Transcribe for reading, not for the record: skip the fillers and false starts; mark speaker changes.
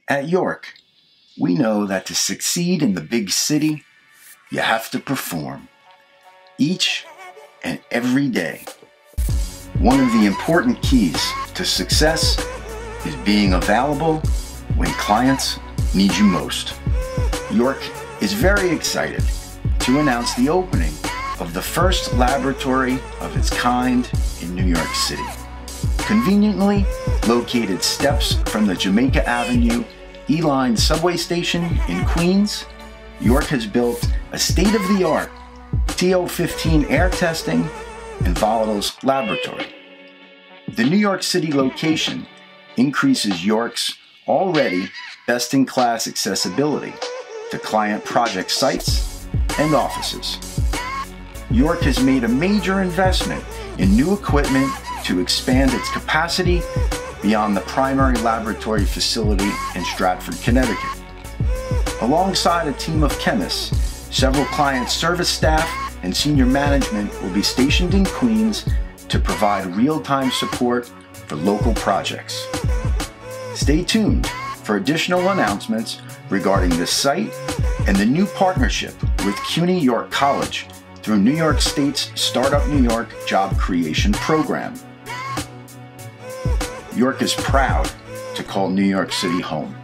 Speaker 1: At York, we know that to succeed in the big city, you have to perform each and every day. One of the important keys to success is being available when clients need you most. York is very excited to announce the opening of the first laboratory of its kind in New York City. Conveniently located steps from the Jamaica Avenue E-Line subway station in Queens, York has built a state-of-the-art TO15 air testing and volatiles laboratory. The New York City location increases York's already best-in-class accessibility to client project sites and offices. York has made a major investment in new equipment to expand its capacity beyond the primary laboratory facility in Stratford, Connecticut. Alongside a team of chemists, several client service staff and senior management will be stationed in Queens to provide real-time support for local projects. Stay tuned for additional announcements regarding this site and the new partnership with CUNY York College through New York State's Startup New York Job Creation Program. York is proud to call New York City home.